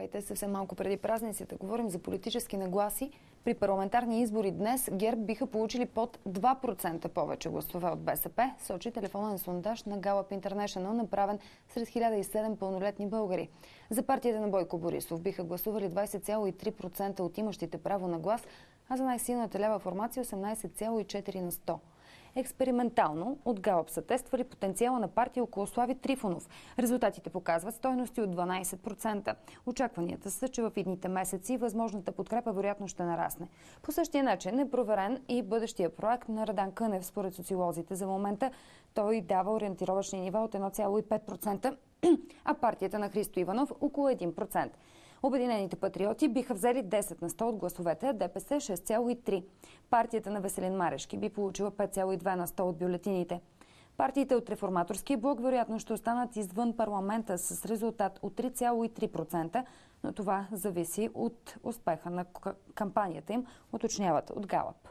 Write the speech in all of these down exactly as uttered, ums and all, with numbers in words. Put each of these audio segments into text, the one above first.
Здравейте, съвсем малко преди празниците говорим за политически нагласи. При парламентарни избори днес ГЕРБ биха получили под два процента повече гласове от БСП, сочи телефонен сондаж на Gallup International, направен сред хиляда и седем пълнолетни българи. За партията на Бойко Борисов биха гласували двадесет цяло и три процента от имащите право на глас, а за най-силната лява формация осемнадесет цяло и четири на сто. Експериментално от Галъп са тествали потенциала на партия около Слави Трифонов. Резултатите показват стойности от дванадесет процента. Очакванията са, че в идните месеци възможната подкрепа вероятно ще нарасне. По същия начин е проверен и бъдещия проект на Радан Кънев според социолозите. За момента той дава ориентировъчни нива от едно цяло и пет процента, а партията на Христо Иванов около един процент. Обединените патриоти биха взели десет на сто от гласовете, а ДПС шест цяло и три. Партията на Веселин Марешки би получила пет цяло и две на сто от бюлетините. Партиите от реформаторския блок вероятно ще останат извън парламента с резултат от три цяло и три процента, но това зависи от успеха на кампанията им, уточняват от Галъп.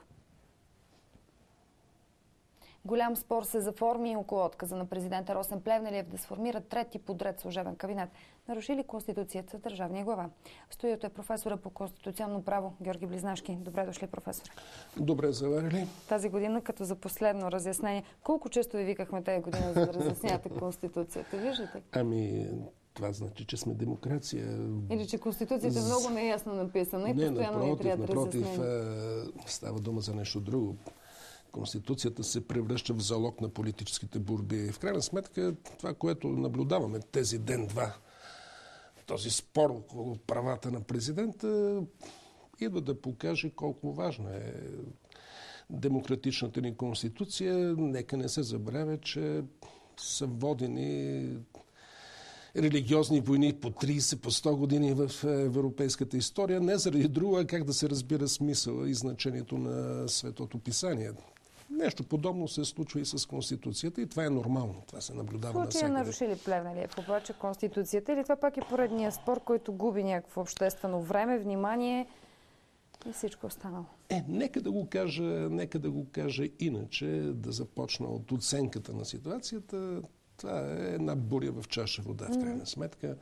Голям спор се заформи около отказа на президента Росен Плевнелиев да сформира трети подред служебен кабинет. Наруши ли Конституцията държавния глава? В студиото е професора по конституционно право Георги Близнашки. Добре дошли, професор. Добре заварили. Тази година, като за последно разяснение, колко често ви викахме тази година, за да разяснявате Конституцията? Виждате? Ами, това значи, че сме демокрация. Или че Конституцията е много неясно написана и не, постоянно напротив, ни трябва да напротив, разяснение. става дума за нещо друго. Конституцията се превръща в залог на политическите борби. В крайна сметка, това, което наблюдаваме тези ден-два, този спор около правата на президента, идва да покаже колко важна е демократичната ни конституция. Нека не се забравя, че са водени религиозни войни по тридесет, по сто години в европейската история. Не заради друго, а как да се разбира смисъла и значението на Светото Писание. Нещо подобно се случва и с Конституцията и това е нормално. Това се наблюдава навсякъде. Случай наруши ли Плевнелиев обаче Конституцията или това пак е поредния спор, който губи някакво обществено време, внимание и всичко останало? Е, нека да го кажа, нека да го кажа иначе, да започна от оценката на ситуацията. Това е една буря в чаша вода, в крайна сметка,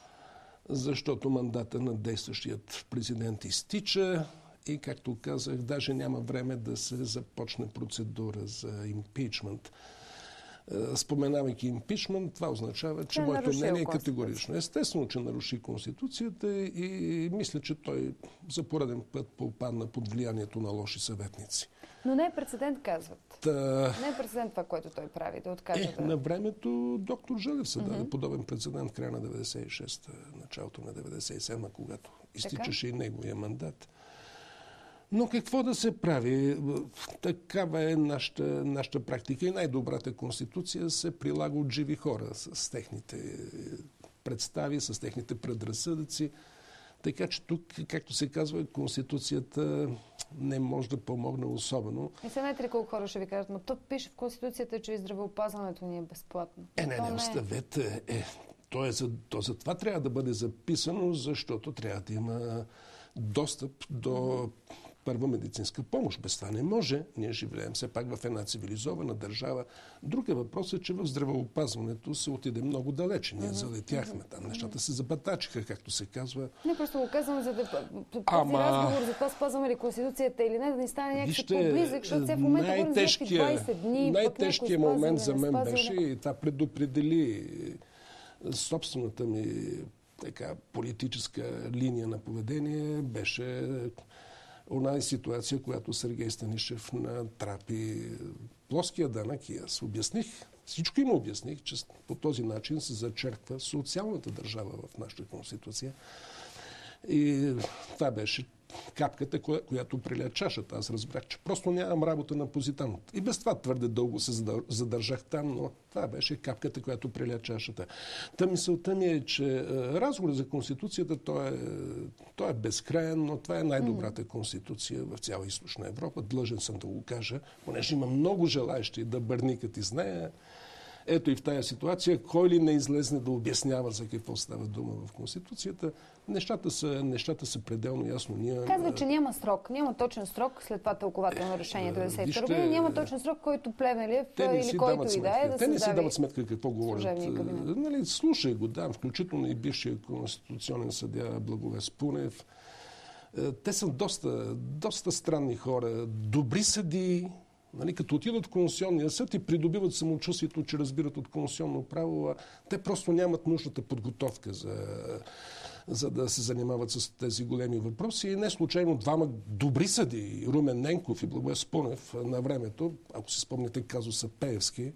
защото мандата на действащият президент изтича. И, както казах, даже няма време да се започне процедура за импичмент. Споменавайки импичмент, това означава, че моето мнение е категорично. Естествено, че наруши Конституцията и мисля, че той за пореден път попадна под влиянието на лоши съветници. Но не е прецедент, казват. Та... Не е прецедент това, което той прави, да откаже. Е, да... На времето доктор Желев се даде mm-hmm. подобен прецедент в края на деветдесет и шеста, началото на деветдесет и седма, когато изтичаше така? И неговия мандат. Но какво да се прави? Такава е нашата, нашата практика и най-добрата конституция се прилага от живи хора с техните представи, с техните предразсъдъци. Така че тук, както се казва, конституцията не може да помогне особено. И сега знаете ли колко хора ще ви кажат, но тук пише в конституцията, че и здравеопазването ни е безплатно. Е, не, не, оставете. Е, то, е за, то за това трябва да бъде записано, защото трябва да има достъп до първа медицинска помощ. Без това не може. Ние живеем все пак в една цивилизована държава. Друг е въпрос е, че в здравеопазването се отиде много далече. Ние mm-hmm. залетяхме там. Нещата се забатачиха, както се казва. Не, просто го казвам, за да по този разговор за това спазваме ли Конституцията или не, да ни стане някакси по-близък, защото сега в момента говорим за двадесет дни. Най-тежкият момент за мен беше и това предопредели собствената ми така, политическа линия на поведение, беше онази ситуация, която Сергей Станишев натрапи плоския данък и аз обясних, всичко им обясних, че по този начин се зачерква социалната държава в нашата конституция. И това беше капката, която преля чашата. Аз разбрах, че просто нямам работа на позитант. И без това твърде дълго се задържах там, но това беше капката, която преля чашата. Та мисълта ми е, че разговор за Конституцията, той е, той е безкраен, но това е най-добрата конституция в цяла Източна Европа. Длъжен съм да го кажа, понеже има много желаещи да бърникат из нея. ето и в тая ситуация, кой ли не излезне да обяснява за какво става дума в Конституцията, нещата са, нещата са пределно ясно. Ние, казва, че няма срок, няма точен срок след това тълкователно решение деветдесет и втора година, няма точен срок, който Плевнелиев или който и да е да Те не си дават сметка какво говорят. Нали, слушай го, да, включително и бившия конституционен съдия Благовест Пунев. Те са доста, доста странни хора, добри съдии, нали, като отидат в Конституционния съд и придобиват самочувствието, че разбират от конституционно право, те просто нямат нужната подготовка за, за да се занимават с тези големи въпроси. И не случайно двама добри съдии, Румен Ненков и Благовест Пунев, на времето, ако си спомняте казуса Пеевски,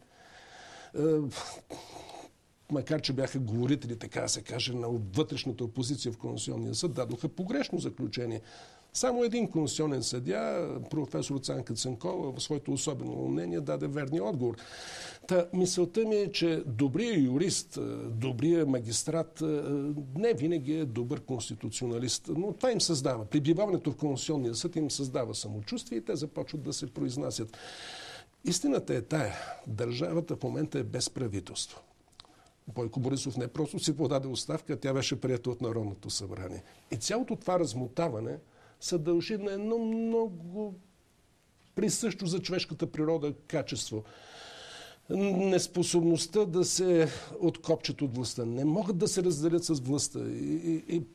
макар че бяха говорители, така да се каже, на вътрешната опозиция в Конституционния съд, дадоха погрешно заключение. Само един конституционен съдия, професор Цанка Цанкова, в своето особено мнение даде верния отговор. Та мисълта ми е, че добрият юрист, добрият магистрат не винаги е добър конституционалист, но това им създава. Прибиваването в Конституционния съд им създава самочувствие и те започват да се произнасят. Истината е тая. Държавата в момента е без правителство. Бойко Борисов не просто си подаде оставка, тя беше приета от Народното събрание. И цялото това размотаване се дължи на едно много присъщо за човешката природа качество. Неспособността да се откопчат от властта. Не могат да се разделят с властта. И, и, и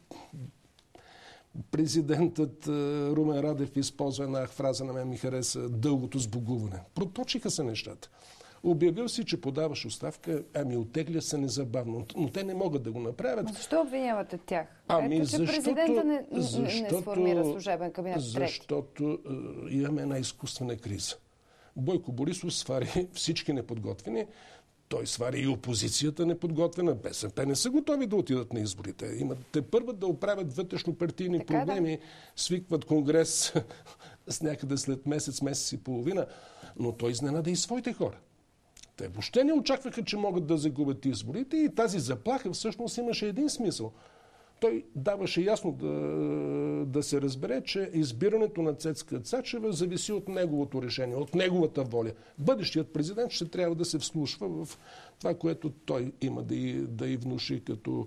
президентът Румен Радев използва една фраза, на мен ми хареса, дългото сбогуване. Проточиха се нещата. Обявил си, че подаваш оставка, ами оттегля се незабавно. Но те не могат да го направят. Но защо обвинявате тях? Ами Ето, че защото, президента не, не, защото, не сформира служебен кабинет. Защото е, имаме една изкуствена криза. Бойко Борисов свари всички неподготвени. Той свари и опозицията неподготвена. БСП не са готови да отидат на изборите. Имат те първа да оправят вътрешно-партийни така, проблеми, да. Свикват конгрес с някъде след месец, месец и половина. Но той изненада и своите хора. Те въобще не очакваха, че могат да загубят изборите и тази заплаха всъщност имаше един смисъл. Той даваше ясно да, да се разбере, че избирането на Цецка Цачева зависи от неговото решение, от неговата воля. Бъдещият президент ще трябва да се вслушва в това, което той има да й, да й внуши като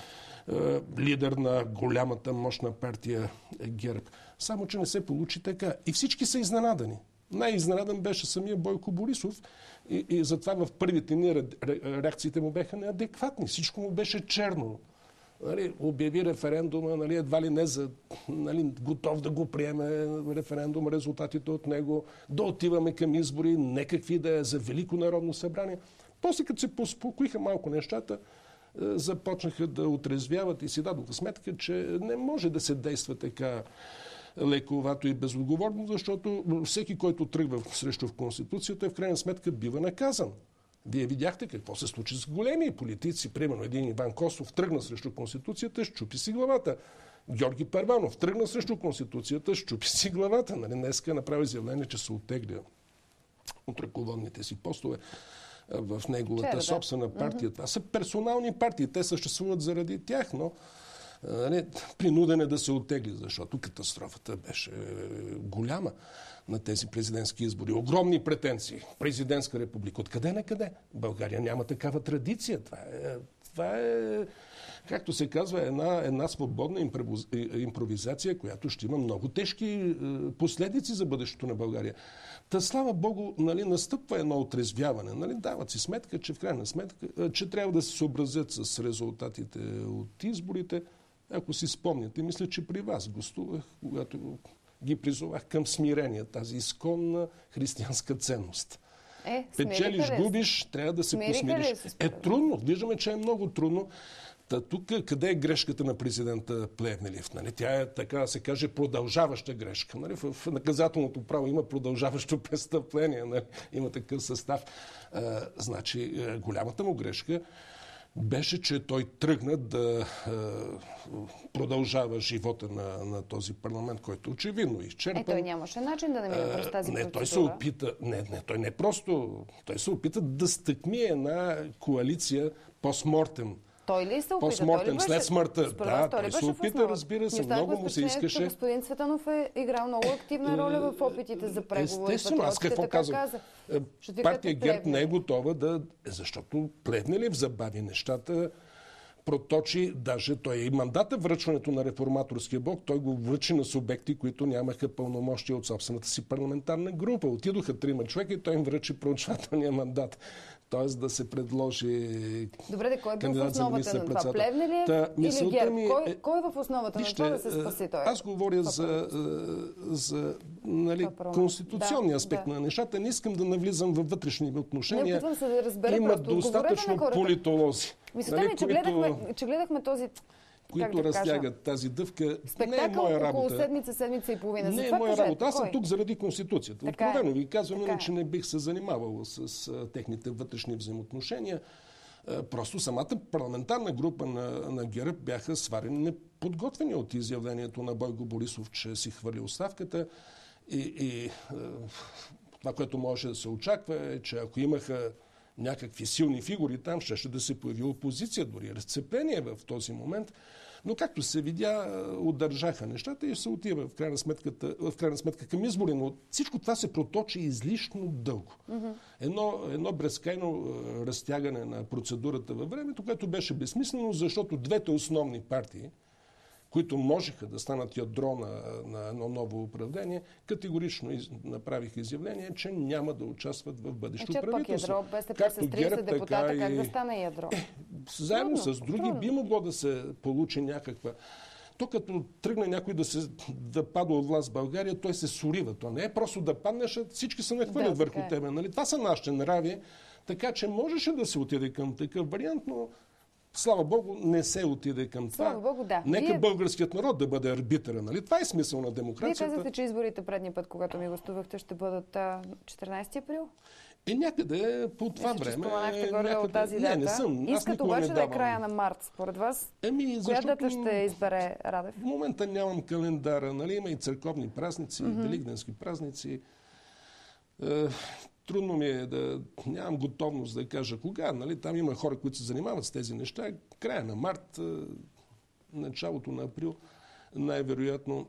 е, лидер на голямата мощна партия ГЕРБ. Само, че не се получи така. И всички са изненадани. Най-изненадан беше самия Бойко Борисов и, и затова в първите ни реакциите му бяха неадекватни. Всичко му беше черно. Нали, обяви референдума, нали, едва ли не за, нали, готов да го приеме референдум, резултатите от него, да отиваме към избори, не какви да е за Велико народно събрание. После като се поуспокоиха малко нещата, започнаха да отрезвяват и си дадоха сметка, че не може да се действа така лековато и безотговорно, защото всеки, който тръгва срещу в Конституцията, в крайна сметка бива наказан. Вие видяхте какво се случи с големи политици. Примерно един Иван Костов тръгна срещу Конституцията, щупи си главата. Георги Първанов тръгна срещу Конституцията, щупи си главата. Нали, днеска направи изявление, че се оттегля от ръководните си постове в неговата Вчера, собствена партия. Mm-hmm. Това са персонални партии. Те съществуват заради тях, но не, принуден е да се оттегли, защото катастрофата беше голяма на тези президентски избори. Огромни претенции. Президентска република. Откъде на къде? България няма такава традиция. Това е, това е както се казва, една, една свободна импровизация, която ще има много тежки последици за бъдещето на България. Та слава Богу, нали, настъпва едно отрезвяване. Нали, дават си сметка, че в крайна сметка, че трябва да се съобразят с резултатите от изборите. Ако си спомняте, мисля, че при вас гостувах, когато ги призовах към смирение, тази изконна християнска ценност. Е, печелиш, губиш, трябва да се посмириш. Е трудно, виждаме, че е много трудно. Та тук къде е грешката на президента Плевнелиев? Нали? Тя е, така да се каже, продължаваща грешка. Нали? В наказателното право има продължаващо престъпление. Нали? Има такъв състав. А, значи, голямата му грешка беше, че той тръгна да е, продължава живота на, на този парламент, който очевидно изчерпан. Е, той нямаше начин да намира през тази не, процедура. Той се опита, не, не, той не просто, той се опита да стъкми една коалиция постмортем Той ли се опита? Постмортем, след смъртта. Да, той, той се опита, разбира се, много му се искаше. Господин Цветанов е играл много активна роля в опитите за преговори. Естествено, аз какво казвам? Партия ГЕРБ не е готова да... Защото Плевнелиев забави нещата, проточи, даже той и мандата връчването на Реформаторския блок, той го връчи на субекти, които нямаха пълномощия от собствената си парламентарна група. Отидоха трима човека и той им връчи проучвателния мандат. Тоест да се предложи. Добре, де, кой е в основата на това? Плевнелиев или ГЕРБ? Ми... Кой, кой е в основата Вижте, на това да се спаси той? Аз говоря за, за нали, конституционния да, аспект да. на нещата. Не искам да навлизам във вътрешни отношения. Не опитвам се да разбера. Има достатъчно политолози. Мисля, нали, че, гледахме, че гледахме този... които да разтягат тази дъвка. Спектакъл не е моя работа. Около седмица, седмица и половина. Не За е това моя кажете, работа. Аз съм кой? тук заради Конституцията. Така Откровено е. ви казвам, така иначе не бих се занимавал с, с техните вътрешни взаимоотношения. Просто самата парламентарна група на, на ГЕРБ бяха сварени неподготвени от изявлението на Бойко Борисов, че си хвърли оставката. И, и това, което може да се очаква е, че ако имаха някакви силни фигури там, ще, ще да се появи опозиция, дори разцепление в този момент. Но както се видя, удържаха нещата и се отива в крайна сметка, в крайна сметка към избори. Но всичко това се проточи излишно дълго. Mm-hmm. Едно, едно безкрайно разтягане на процедурата във времето, което беше безсмислено, защото двете основни партии, които можеха да станат ядро на, на едно ново управление, категорично из, направиха изявление, че няма да участват в бъдещо е, правителство. Ядро, БСП с тридесет депутата, и... как да стане ядро? Е, заедно трудно, с други трудно. би могло да се получи някаква... То като тръгне някой да, се, да падва от власт в България, той се сурива. То не е просто да паднеш, а всички се нахвърлят да, върху е. тебе. Нали? Това са нашите нрави. Така че можеше да се отиде към такъв вариант, но слава Богу, не се отиде към това. Слава Богу, да. Нека Вие... българският народ да бъде арбитъра. Нали? Това е смисъл на демокрацията. Вие казахте, че изборите предния път, когато ми гостувахте, ще бъдат четиринадесети април? Е, някъде по това Мисля, време... Споменахте горе някъде... от тази дата. Не, не съм. Искат обаче да е края на март, според вас. Еми, Коя защото... дата ще избере Радев? В момента нямам календара. Нали? Има и църковни празници, mm-hmm. великденски празници. Е, трудно ми е да... Нямам готовност да кажа кога. Нали? Там има хора, които се занимават с тези неща. Края на март, началото на април, най-вероятно.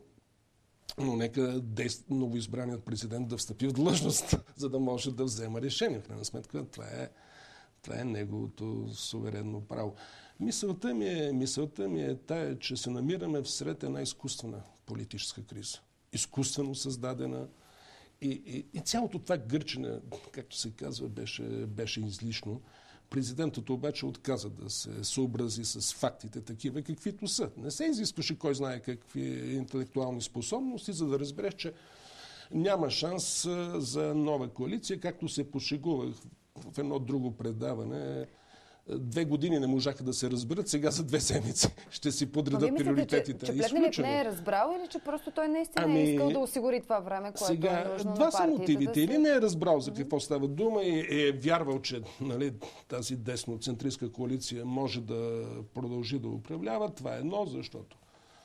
Но нека новоизбраният президент да встъпи в длъжност, за да може да взема решение. В крайна сметка това е, това е неговото суверенно право. Мисълта ми е, мисълта ми е тая, че се намираме всред една изкуствена политическа криза. Изкуствено създадена. И, и, и цялото това гърчене, както се казва, беше, беше излишно. Президентът обаче отказа да се съобрази с фактите такива, каквито са. Не се изискваше кой знае какви интелектуални способности, за да разбереш, че няма шанс за нова коалиция, както се пошегувах в едно друго предаване. Две години не можаха да се разберат, сега за две седмици ще си подредат ами, приоритетите. Че, че Плевнелиев не е разбрал или че просто той наистина ами, е искал да осигури това време, което сега, е нужно на два партията? Два са мотивите. Да се... Или не е разбрал за какво става дума и е вярвал, че нали, тази десноцентристка коалиция може да продължи да управлява. Това е едно, защото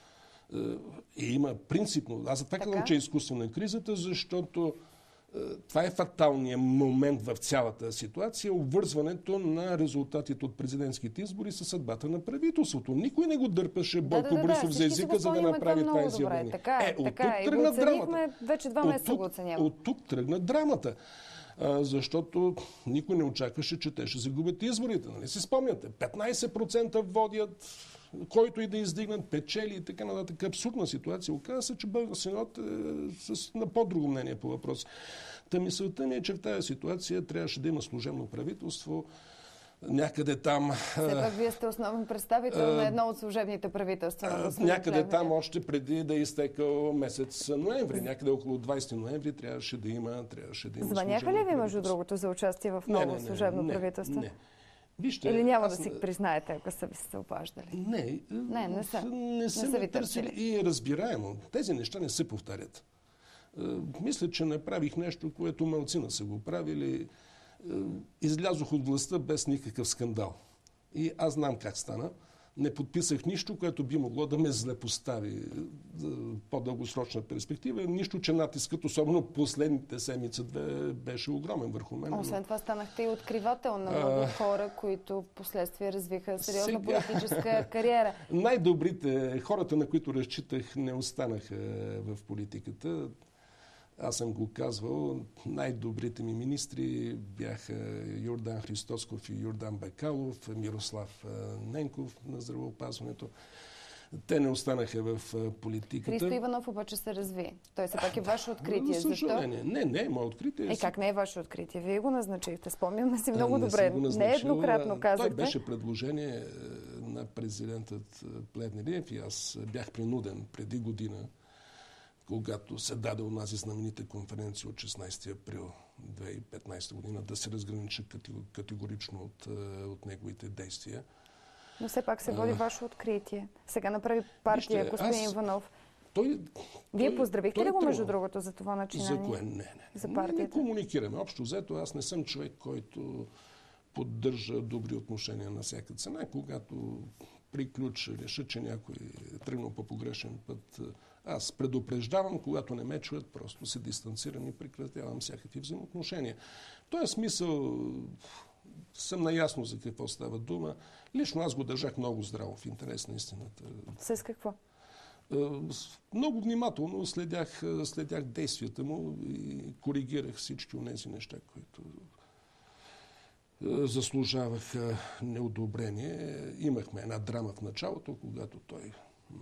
е, и има принципно. Аз за това казвам, че е изкуствена кризата, защото това е фаталният момент в цялата ситуация, обвързването на резултатите от президентските избори със съдбата на правителството. Никой не го дърпаше Бойко да, да, Борисов да, за езика, за да направи това изявление. Така е, е, от така тук е. тръгна драмата. Вече два месеца го оценяваме. От тук тръгна драмата. А, защото никой не очакваше, че те ще загубят изборите. Нали си спомняте? петнайсет процента водят, който и да издигнат, печели и така нататък. Абсурдна ситуация. Оказва се, че българският народ е с, на по-друго мнение по въпроса. Та мисълта ми е, че в тази ситуация трябваше да има служебно правителство. Някъде там... Все пак вие сте основен представител а, на едно от служебните правителства. А, някъде там още преди да е изтекал месец ноември. Някъде около двайсети ноември трябваше да има, трябваше да има Звъняха ли ви, между другото, за участие в ново не, не, служебно не, правителство? Не, Вижте, или няма аз... да си признаете, ако са ви се обаждали? Не, не, не са. Не са не са ви търсили. И разбираемо. Тези неща не се повтарят. Мисля, че направих нещо, което малцина са го правили. Излязох от властта без никакъв скандал. И аз знам как стана. не подписах нищо, което би могло да ме злепостави по-дългосрочна перспектива. Нищо, че натискът, особено последните седмица-две, беше огромен върху мен. Освен но... това станахте и откривател на много а... хора, които последствие развиха сериозна сега... политическа кариера. Най-добрите, хората, на които разчитах, не останаха в политиката. Аз съм го казвал, най-добрите ми министри бяха Йордан Христосков и Йордан Бакалов, Мирослав Ненков на здравеопазването. Те не останаха в политиката. Христо Иванов обаче се разви. Той все пак е ваше откритие. За съжаление. Не, не е мое откритие. Е, как не е ваше откритие? Вие го назначихте. Спомняме си много не добре. Не еднократно казахте. Той беше предложение на президентът Плевнелиев и аз бях принуден преди година, когато се даде онази знаменита конференция от шестнайсети април две хиляди и петнайсета година, да се разгранича категорично от, от неговите действия. Но все пак се води а... ваше откритие. Сега направи партия, Вижте, господин аз... Иванов. Той, Вие той, поздравихте той ли го, между другото, за това начинание? За кое? Не, не. За партията? Не, не комуникираме. Общо взето, аз не съм човек, който поддържа добри отношения на всяка цена. Когато приключа, реша, че някой е тръгнал по погрешен път, аз предупреждавам, когато не ме чуят, просто се дистанцирам и прекратявам всякакви взаимоотношения. В този смисъл съм наясно за какво става дума. Лично аз го държах много здраво, в интерес на истината. С какво? Много внимателно следях, следях действията му и коригирах всички от тези неща, които заслужаваха неодобрение. Имахме една драма в началото, когато той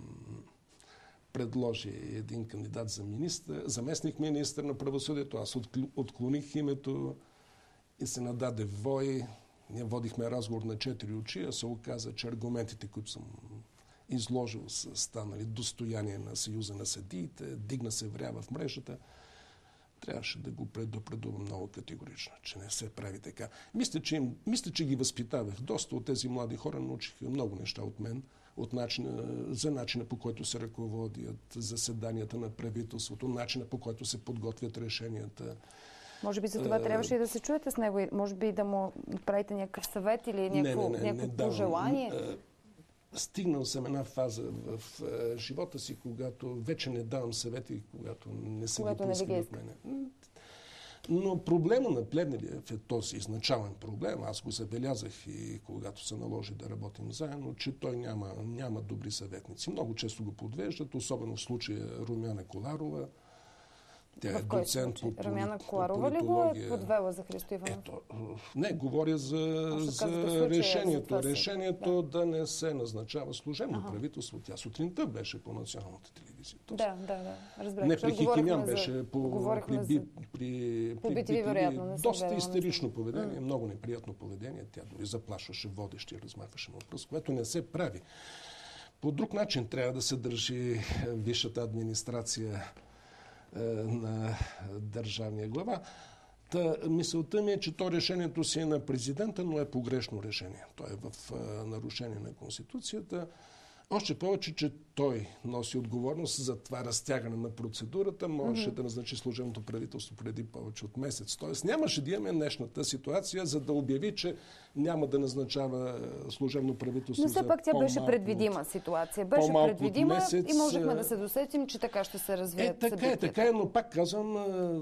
предложи един кандидат за министър, заместник министър на правосъдието. Аз отклоних името и се нададе вой. Ние водихме разговор на четири очи, а се оказа, че аргументите, които съм изложил, са станали достояние на Съюза на съдиите, дигна се вря в мрежата. Трябваше да го предупредувам много категорично, че не се прави така. Мисля, че, им, мисля, че ги възпитавах. Доста от тези млади хора научиха много неща от мен, от начина, за начина, по който се ръководят заседанията на правителството, начина, по който се подготвят решенията. Може би за това трябваше и да се чуете с него. Може би да му правите някакъв съвет или някакво, не, не, не, някакво не пожелание. Стигнал съм една фаза в е, живота си, когато вече не давам съвети, когато не се ги поискали от мене. Но проблема на Плевнелиев е този изначален проблем. Аз го забелязах и когато се наложи да работим заедно, че той няма, няма добри съветници. Много често го подвеждат, особено в случая Румяна Коларова. Тя е доцент по, по, Румяна по Коларова ли го е подвела за Христо Иванов? Ето, не, говоря за, за решението. За решението да. да не се назначава служебно ага. правителство. Тя сутринта беше по националната телевизия. Да, да, да. Разбрах. Не при Хикинян беше за... по, при, за... при, по би ти ви, вероятно. Доста истерично поведение, mm. много неприятно поведение. Тя дори заплашваше водещи и размахваше на пръст, което не се прави. По друг начин трябва да се държи висшата администрация на държавния глава. Та, мисълта ми е, че то решението си е на президента, но е погрешно решение. То е в а, нарушение на Конституцията. Още повече, че той носи отговорност за това разтягане на процедурата. Можеше mm-hmm. да назначи служебното правителство преди повече от месец. Тоест нямаше да имаме днешната ситуация, за да обяви, че няма да назначава служебно правителство. Но все пак тя беше предвидима ситуация. Беше предвидима месец, и можехме да се досетим, че така ще се развият е, така е, така е, но пак казвам,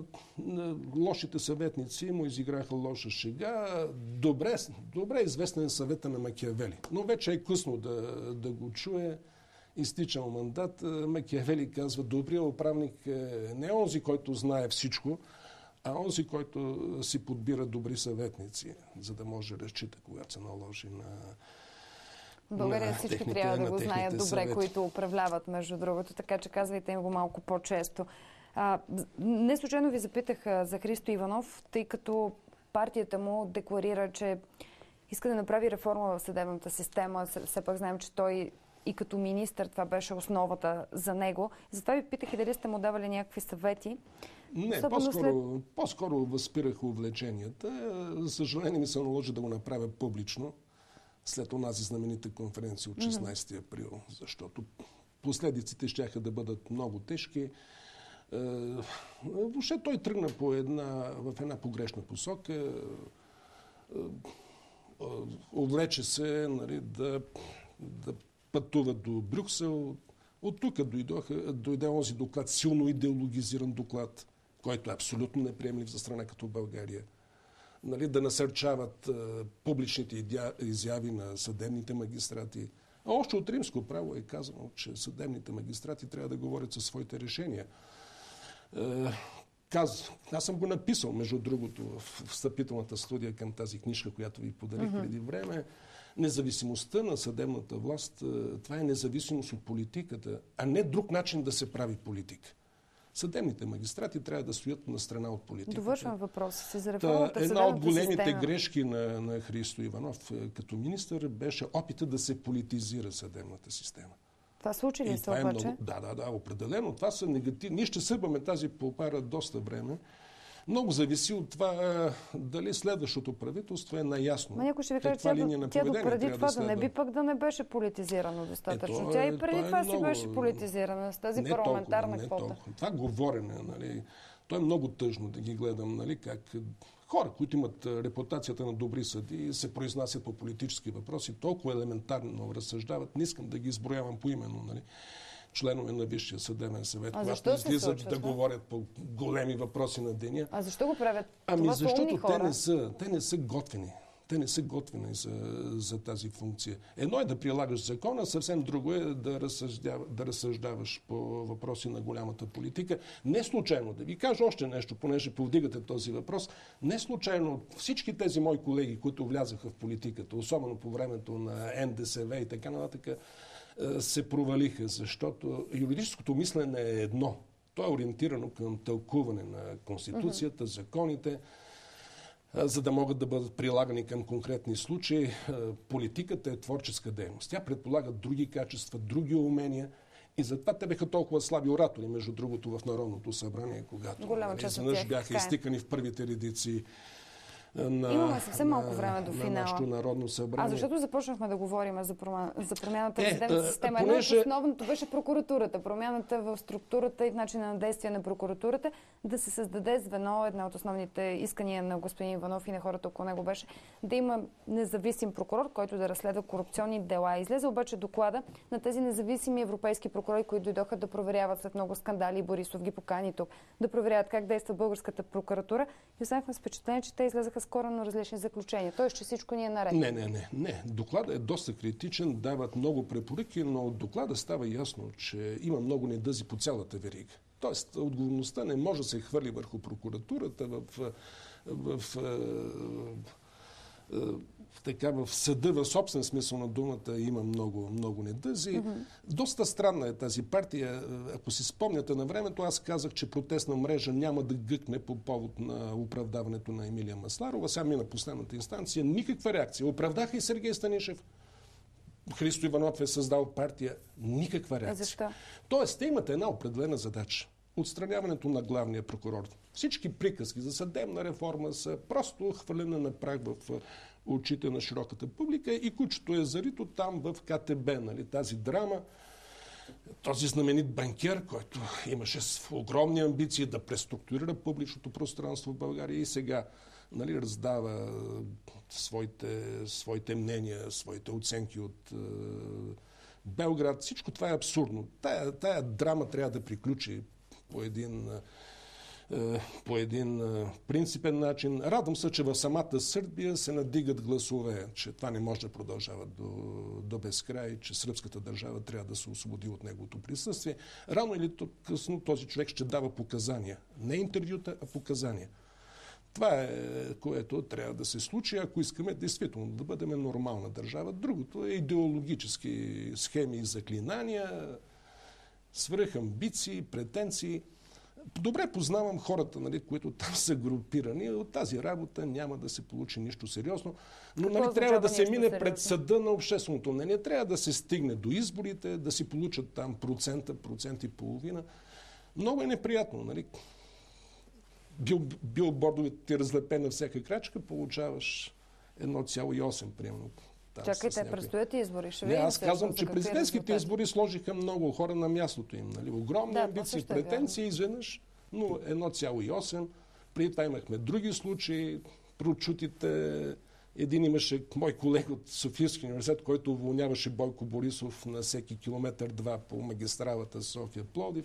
лошите съветници му изиграха лоша шега. Добре, добре известен е съвета на Макиавели. Но вече е късно да, да го чуе. Изтичал мандат. Макиавели казва, добрият управник е не онзи, който знае всичко, а онзи, който си подбира добри съветници, за да може да разчита, когато се наложи на България всички техните, трябва да го знаят добре, съвети. Които управляват, между другото, така че казвайте им го малко по-често. А, не случайно ви запитах за Христо Иванов, тъй като партията му декларира, че иска да направи реформа в съдебната система. Все пак знаем, че той и като министър това беше основата за него. Затова ви питах и дали сте му давали някакви съвети. Не, по-скоро, след... по-скоро възпирах увлеченията. За съжаление ми се наложи да го направя публично след онази знаменита конференция от шестнайсети април, защото последиците щяха да бъдат много тежки. Въобще той тръгна по една, в една погрешна посока. Увлече се, нали, да да пътуват до Брюксел. От тук дойде онзи доклад, силно идеологизиран доклад, който е абсолютно неприемлив за страна като България. Нали, да насърчават а, публичните изяви на съдебните магистрати. А още от римско право е казано, че съдебните магистрати трябва да говорят със своите решения. А, каз... Аз съм го написал, между другото, в встъпителната студия към тази книжка, която ви подарих mm-hmm. преди време. Независимостта на съдебната власт, това е независимост от политиката, а не друг начин да се прави политика. Съдебните магистрати трябва да стоят на страна от политиката. Довършвам въпроса си за реформата. Една от големите система. грешки на, на Христо Иванов като министър беше опита да се политизира съдебната система. Това случи ли се обаче? Е много... Да, да, да, определено. Това са негативни. Ние ще събваме тази попара доста време. Много зависи от това дали следващото правителство е наясно. Ма някой ще ви каже, тя, до, тя допреди това да, да не би пък да не беше политизирано достатъчно. Е, тя и преди това, това е си много... беше политизирана с тази не парламентарна толкова, квота. Толкова. Това говорене, нали, то е много тъжно да ги гледам, нали, как хора, които имат репутацията на добри съди, се произнасят по политически въпроси, толкова елементарно разсъждават. Не искам да ги изброявам поименно, нали. Членове на Висшия съдебен съвет, когато излизат да говорят по големи въпроси на деня. А защо го правят? Ами това защото те не, са, те не са готвени. Те не са готвени за, за тази функция. Едно е да прилагаш закона, съвсем друго е да, разсъждава, да разсъждаваш по въпроси на голямата политика. Не случайно, да ви кажа още нещо, понеже повдигате този въпрос, не случайно всички тези мои колеги, които влязаха в политиката, особено по времето на Н Д С В и така нататък, се провалиха, защото юридическото мислене е едно. То е ориентирано към тълкуване на Конституцията, mm-hmm. законите, за да могат да бъдат прилагани към конкретни случаи. Политиката е творческа дейност. Тя предполага други качества, други умения и затова те бяха толкова слаби оратори, между другото, в Народното събрание, когато изведнъж бяха изтикани в първите редици. На, Имаме съвсем малко време до на финала. нашето Народно събрание. А защото започнахме да говорим за, прома... за промяната на е, съдебната система. Понеже... Едно от основното беше прокуратурата. Промяната в структурата и в начина на действие на прокуратурата. Да се създаде звено. Една от основните искания на господин Иванов и на хората около него беше да има независим прокурор, който да разследва корупционни дела. Излезе обаче доклада на тези независими европейски прокурори, които дойдоха да проверяват след много скандали. Борисов ги покани тук да проверяват как действа българската прокуратура. И останахме с впечатление, че те излезаха с коренно различни заключения. Тоест, че всичко ни е наред. Не, не, не, не. Докладът е доста критичен, дават много препоръки, но от доклада става ясно, че има много недъзи по цялата верига. Тоест, отговорността не може да се хвърли върху прокуратурата в, в, в, в, така, в съда, в собствен смисъл на думата има много, много недъзи. Mm-hmm. Доста странна е тази партия. Ако си спомняте на времето, аз казах, че протестна мрежа няма да гъкне по повод на оправдаването на Емилия Масларова. Сега мина последната инстанция. Никаква реакция. Оправдаха и Сергей Станишев. Христо Иванов е създал партия. Никаква реакция. Защо? Тоест, те имат една определена задача. Отстраняването на главния прокурор. Всички приказки за съдебна реформа са просто хвърлена на прах в очите на широката публика и кучето е зарито там в К Т Б, нали, тази драма. Този знаменит банкер, който имаше огромни амбиции да преструктурира публичното пространство в България и сега, нали, раздава своите, своите мнения, своите оценки от е, Белград. Всичко това е абсурдно. Тая, тая драма трябва да приключи по един, е, по един е, принципен начин. Радвам се, че в самата Сърбия се надигат гласове, че това не може да продължава до, до безкрай, че сръбската държава трябва да се освободи от неговото присъствие. Рано или късно този човек ще дава показания. Не интервюта, а показания. Това е, което трябва да се случи, ако искаме действително да бъдем нормална държава. Другото е идеологически схеми и заклинания, свръхамбиции, претенции. Добре познавам хората, нали, които там са групирани. От тази работа няма да се получи нищо сериозно. Но нали, трябва да се мине сериозно пред съда на общественото мнение. Трябва да се стигне до изборите, да си получат там процента, процент и половина. Много е неприятно. Нали? Бил, билбордовете разлепени на всяка крачка, получаваш едно цяло и осем примерно. Чакайте, някакви... предстоят избори. Ще не, аз казвам, че президентските избори сложиха много хора на мястото им. Нали? Огромни да, амбиции, претенции, е изведнъж, но едно цяло и осем. Преди това имахме други случаи, прочутите Един имаше мой колега от Софийския университет, който уволняваше Бойко Борисов на всеки километър-два по магистралата София-Пловдив.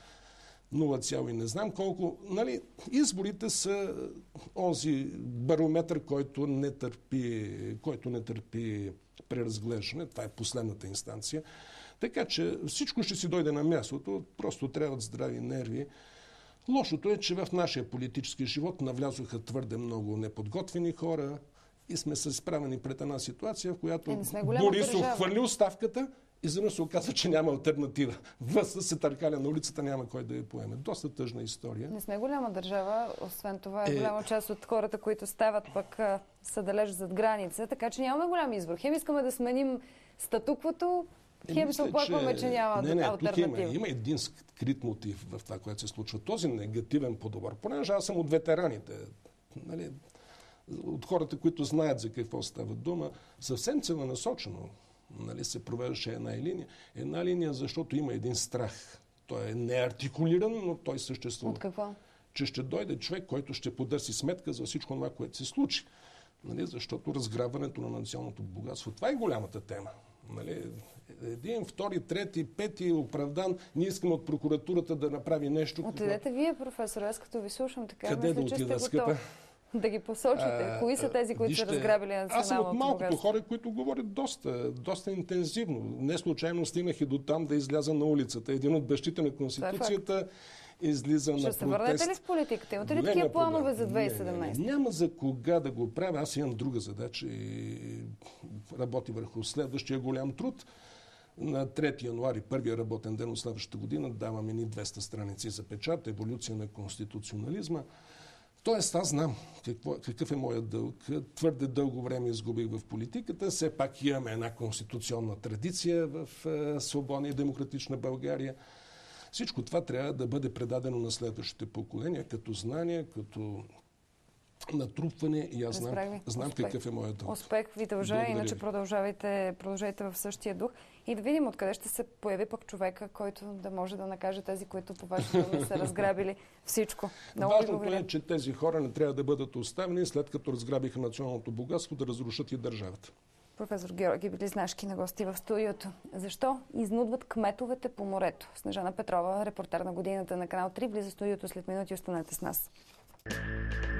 нула цяло и не знам колко. Нали, изборите са онзи барометър, който не търпи, който не търпи преразглеждане. Това е последната инстанция. Така че всичко ще си дойде на мястото. Просто трябват здрави нерви. Лошото е, че в нашия политически живот навлязоха твърде много неподготвени хора и сме се изправени пред една ситуация, в която е, Борисов хвърли оставката и за мен се оказа, че няма алтернатива. Въз се търкаля на улицата, няма кой да я поеме. Доста тъжна история. Не сме голяма държава, освен това е, е... голяма част от хората, които стават пък са далеч зад граница, така че нямаме голям избор. Хем искаме да сменим статуквото, хем се оплакваме, че, че няма не, не, алтернатива. Тук има, има един скрит мотив в това, което се случва. Този негативен подобър. Понеже аз съм от ветераните, нали, от хората, които знаят за какво става дума, съвсем целенасочено, нали, се провеждаше една линия. Една линия, защото има един страх. Той е неартикулиран, но той съществува. От какво? Че ще дойде човек, който ще потърси сметка за всичко това, което се случи. Нали, защото разграбването на националното богатство, това е голямата тема. Нали, един, втори, трети, пети оправдан. Ние искаме от прокуратурата да направи нещо. Отидете вие, професор, аз като ви слушам така, къде мисля, да че отида, сте готов да ги посочите. А, Кои са тези, които вижте, са разграбили националното богатство? Аз съм от малкото хора, които говорят доста, доста интензивно. Не случайно стигнах и до там да изляза на улицата. Един от бащите на Конституцията излиза на протест. Ще се върнете ли в политиката? Имате ли такива планове за две хиляди и седемнадесета? Няма за кога да го правя. Аз имам друга задача и работи върху следващия голям труд. На трети януари, първия работен ден от следващата година, даваме ни двеста страници за печат, еволюция на конституционализма. Тоест, аз знам какво, какъв е моят дълг. Твърде дълго време изгубих в политиката. Все пак имаме една конституционна традиция в е, свободна и демократична България. Всичко това трябва да бъде предадено на следващите поколения, като знания, като натрупване и аз знам, знам какъв е моят дълг. Успех ви дължа, иначе продължавайте, продължавайте в същия дух и да видим откъде ще се появи пък човека, който да може да накаже тези, които по вашето време са разграбили всичко. Много важното е, че тези хора не трябва да бъдат оставени, след като разграбиха националното богатство, да разрушат и държавата. Професор Георги Белизнашки на гости в студиото. Защо изнудват кметовете по морето? Снежана Петрова, репортер на годината на Канал три, близо студиото след минути. Останете с нас.